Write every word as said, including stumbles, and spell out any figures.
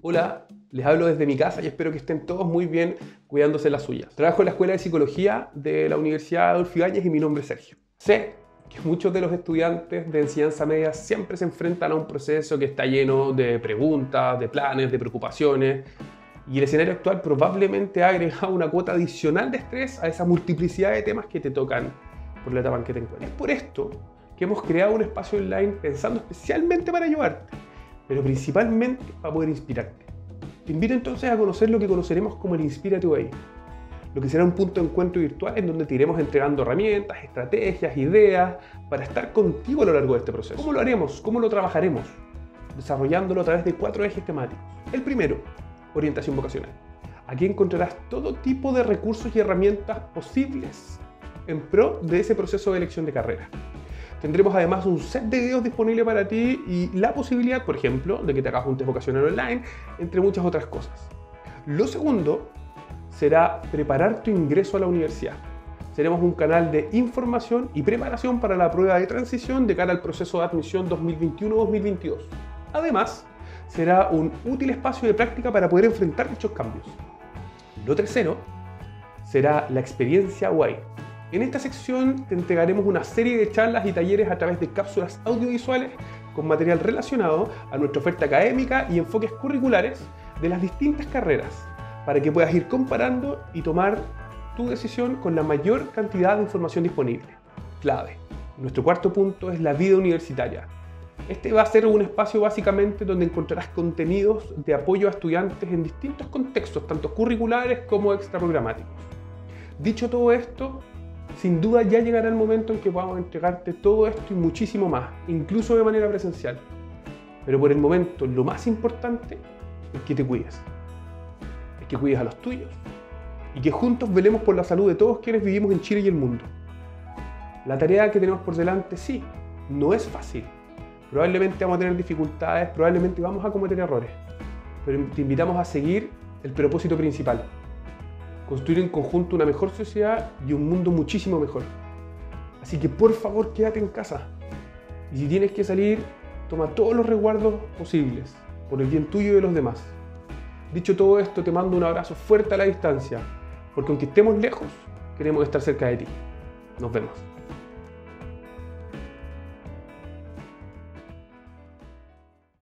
Hola, les hablo desde mi casa y espero que estén todos muy bien cuidándose las suyas. Trabajo en la Escuela de Psicología de la Universidad Adolfo Ibáñez y mi nombre es Sergio. Sé que muchos de los estudiantes de enseñanza media siempre se enfrentan a un proceso que está lleno de preguntas, de planes, de preocupaciones, y el escenario actual probablemente ha agregado una cuota adicional de estrés a esa multiplicidad de temas que te tocan por la etapa en que te encuentras. Es por esto que hemos creado un espacio online pensando especialmente para ayudarte, pero principalmente para poder inspirarte. Te invito entonces a conocer lo que conoceremos como el Inspírate U A I, lo que será un punto de encuentro virtual en donde te iremos entregando herramientas, estrategias, ideas para estar contigo a lo largo de este proceso. ¿Cómo lo haremos? ¿Cómo lo trabajaremos? Desarrollándolo a través de cuatro ejes temáticos. El primero, orientación vocacional. Aquí encontrarás todo tipo de recursos y herramientas posibles en pro de ese proceso de elección de carrera. Tendremos además un set de videos disponible para ti y la posibilidad, por ejemplo, de que te hagas un test vocacional online, entre muchas otras cosas. Lo segundo será preparar tu ingreso a la universidad. Seremos un canal de información y preparación para la prueba de transición de cara al proceso de admisión dos mil veintiuno dos mil veintidós. Además, será un útil espacio de práctica para poder enfrentar dichos cambios. Lo tercero será la experiencia U A I. En esta sección te entregaremos una serie de charlas y talleres a través de cápsulas audiovisuales con material relacionado a nuestra oferta académica y enfoques curriculares de las distintas carreras, para que puedas ir comparando y tomar tu decisión con la mayor cantidad de información disponible. Clave. Nuestro cuarto punto es la vida universitaria. Este va a ser un espacio básicamente donde encontrarás contenidos de apoyo a estudiantes en distintos contextos, tanto curriculares como extraprogramáticos. Dicho todo esto, sin duda ya llegará el momento en que podamos entregarte todo esto y muchísimo más, incluso de manera presencial. Pero por el momento lo más importante es que te cuides, es que cuides a los tuyos y que juntos velemos por la salud de todos quienes vivimos en Chile y el mundo. La tarea que tenemos por delante sí, no es fácil. Probablemente vamos a tener dificultades, probablemente vamos a cometer errores, pero te invitamos a seguir el propósito principal: construir en conjunto una mejor sociedad y un mundo muchísimo mejor. Así que por favor quédate en casa. Y si tienes que salir, toma todos los resguardos posibles, por el bien tuyo y de los demás. Dicho todo esto, te mando un abrazo fuerte a la distancia, porque aunque estemos lejos, queremos estar cerca de ti. Nos vemos.